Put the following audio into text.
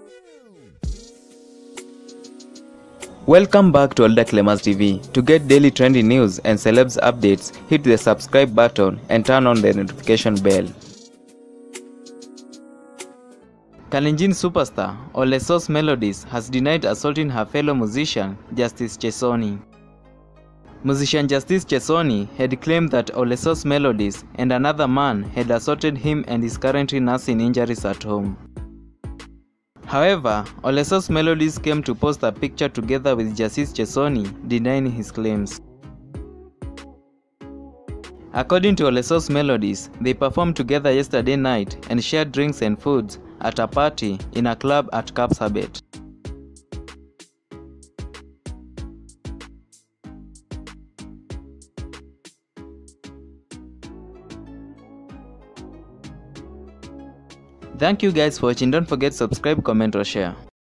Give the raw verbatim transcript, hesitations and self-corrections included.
Welcome back to Older Clemens T V. To get daily trending news and celebs updates, hit the subscribe button and turn on the notification bell. Kalenjin superstar Ole Source Melodies has denied assaulting her fellow musician Justice Chesoni. Musician Justice Chesoni had claimed that Ole Source Melodies and another man had assaulted him and is currently nursing injuries at home. However, Ole Source Melodies came to post a picture together with Justice Chesoni denying his claims. According to Ole Source Melodies, they performed together yesterday night and shared drinks and foods at a party in a club at Kapsabet. Thank you guys for watching. Don't forget to subscribe, comment or share.